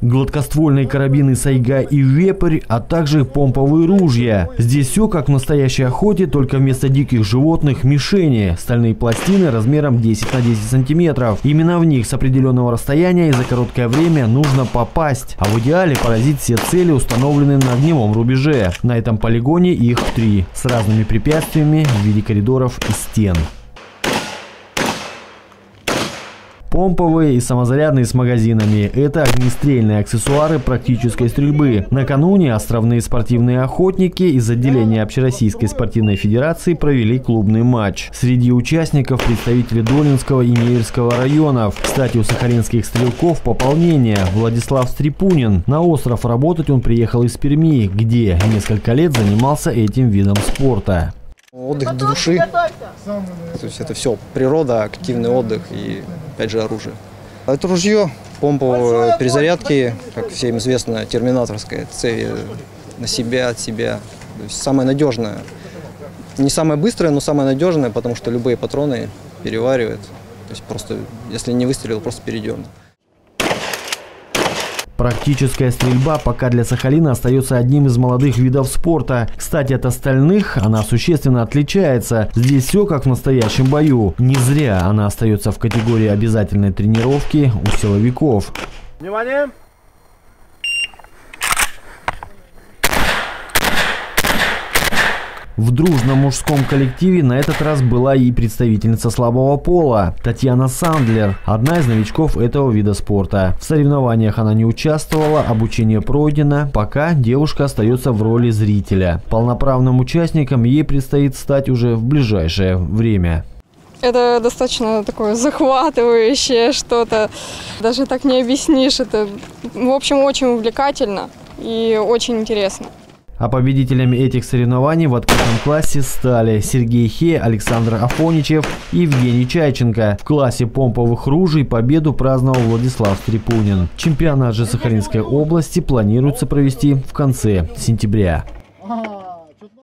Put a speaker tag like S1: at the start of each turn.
S1: Гладкоствольные карабины «Сайга» и «Вепрь», а также помповые ружья. Здесь все как в настоящей охоте, только вместо диких животных – мишени. Стальные пластины размером 10 на 10 сантиметров. Именно в них с определенного расстояния и за короткое время нужно попасть. А в идеале поразить все цели, установленные на огневом рубеже. На этом полигоне их 3, с разными препятствиями в виде коридоров и стен. Помповые и самозарядные с магазинами – это огнестрельные аксессуары практической стрельбы. Накануне островные спортивные охотники из отделения Общероссийской спортивной федерации провели клубный матч. Среди участников представители Долинского и Неверского районов. Кстати, у сахалинских стрелков пополнение – Владислав Стрепунин. На остров работать он приехал из Перми, где несколько лет занимался этим видом спорта.
S2: Отдых для души, то есть это все природа, активный отдых и опять же оружие. Это ружье, помповые перезарядки, как всем известно, терминаторская цель на себя, от себя. То есть самое надежное, не самое быстрое, но самое надежное, потому что любые патроны переваривают. То есть просто, если не выстрелил, просто перейдем.
S1: Практическая стрельба пока для Сахалина остается одним из молодых видов спорта. Кстати, от остальных она существенно отличается. Здесь все как в настоящем бою. Не зря она остается в категории обязательной тренировки у силовиков.
S3: Внимание!
S1: В дружном мужском коллективе на этот раз была и представительница слабого пола Татьяна Сандлер, одна из новичков этого вида спорта. В соревнованиях она не участвовала, обучение пройдено, пока девушка остается в роли зрителя. Полноправным участником ей предстоит стать уже в ближайшее время.
S4: Это достаточно такое захватывающее что-то, даже так не объяснишь. Это, в общем, очень увлекательно и очень интересно.
S1: А победителями этих соревнований в открытом классе стали Сергей Хе, Александр Афоничев и Евгений Чайченко. В классе помповых ружей победу праздновал Владислав Стрепунин. Чемпионат же Сахалинской области планируется провести в конце сентября.